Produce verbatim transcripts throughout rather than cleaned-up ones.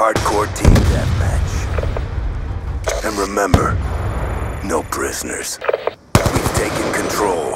Hardcore team deathmatch. And remember, no prisoners. We've taken control.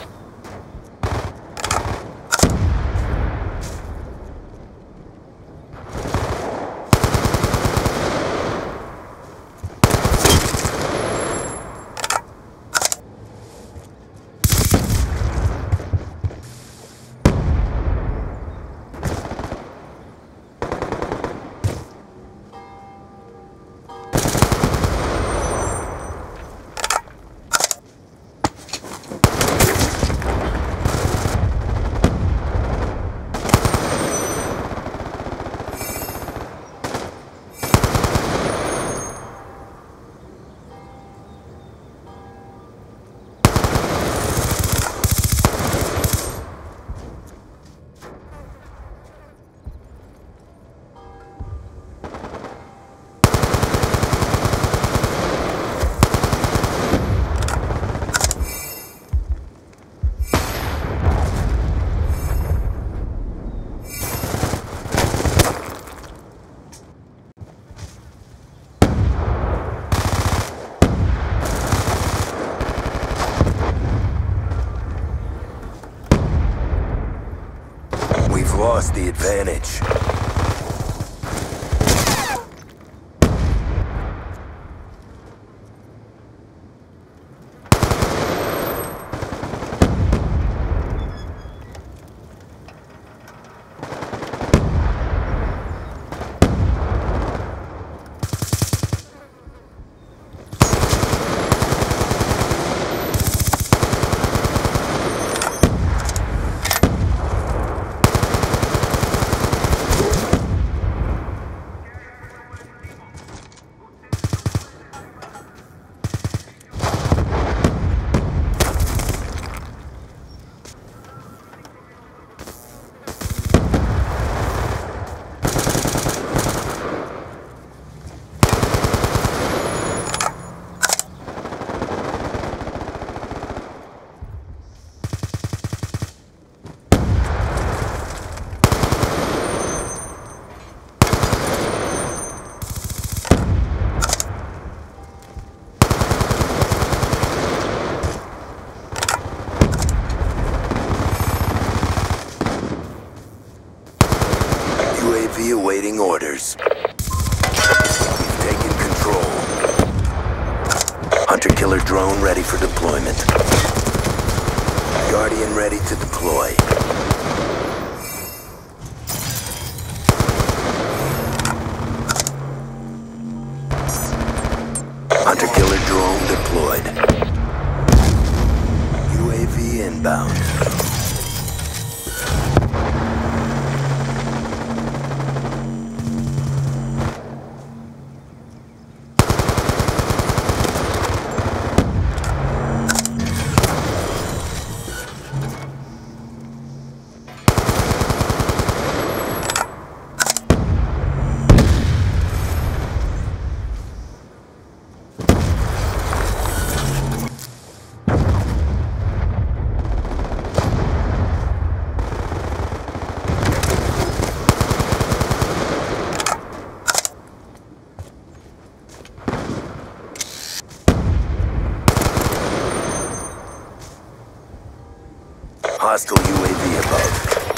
We've lost the advantage. U A V awaiting orders. We've taken control. Hunter-killer drone ready for deployment. Guardian ready to deploy. Hunter-killer drone deployed. U A V inbound. Hostile U A V above.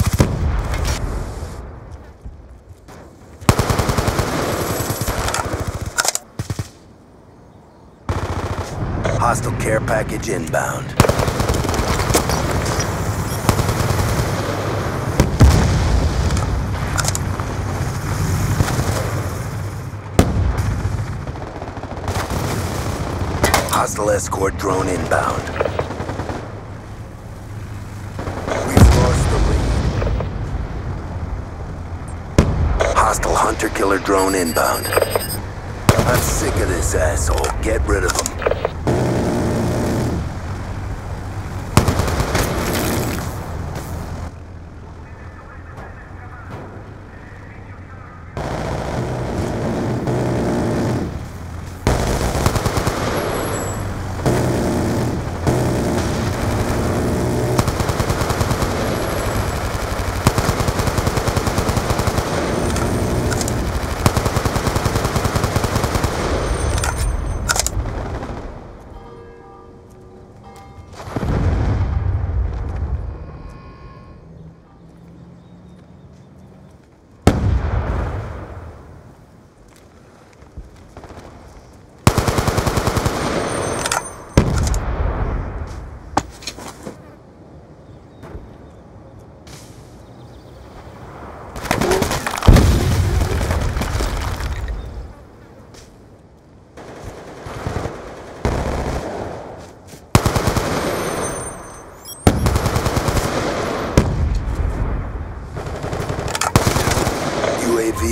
Hostile care package inbound. Hostile escort drone inbound. Hostile hunter-killer drone inbound. I'm sick of this asshole. Get rid of him.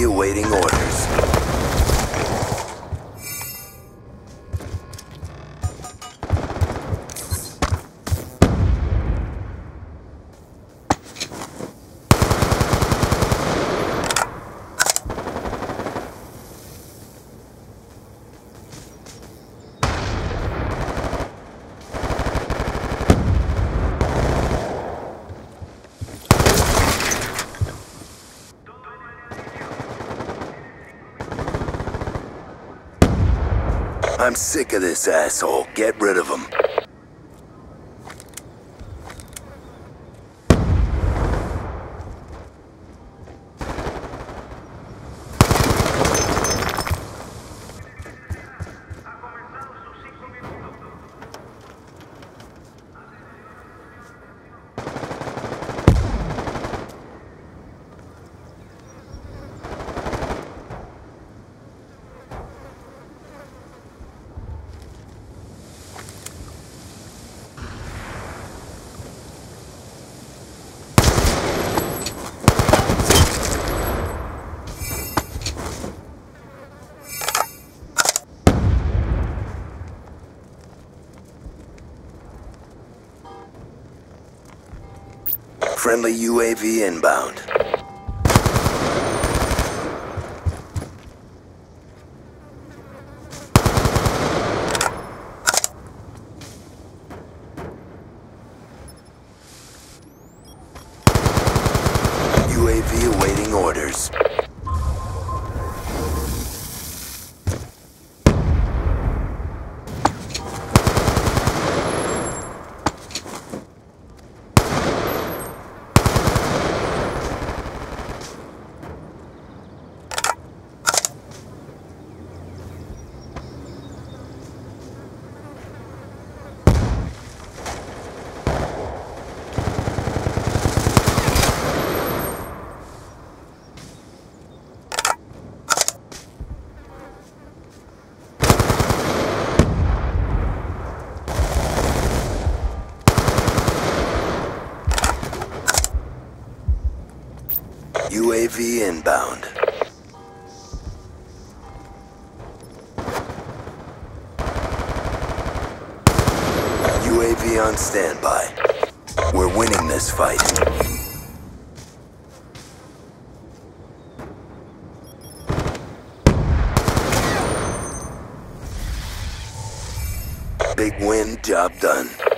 V awaiting orders. I'm sick of this asshole. Get rid of him. Friendly U A V inbound. U A V awaiting orders. U A V inbound. U A V on standby. We're winning this fight. Big win, job done.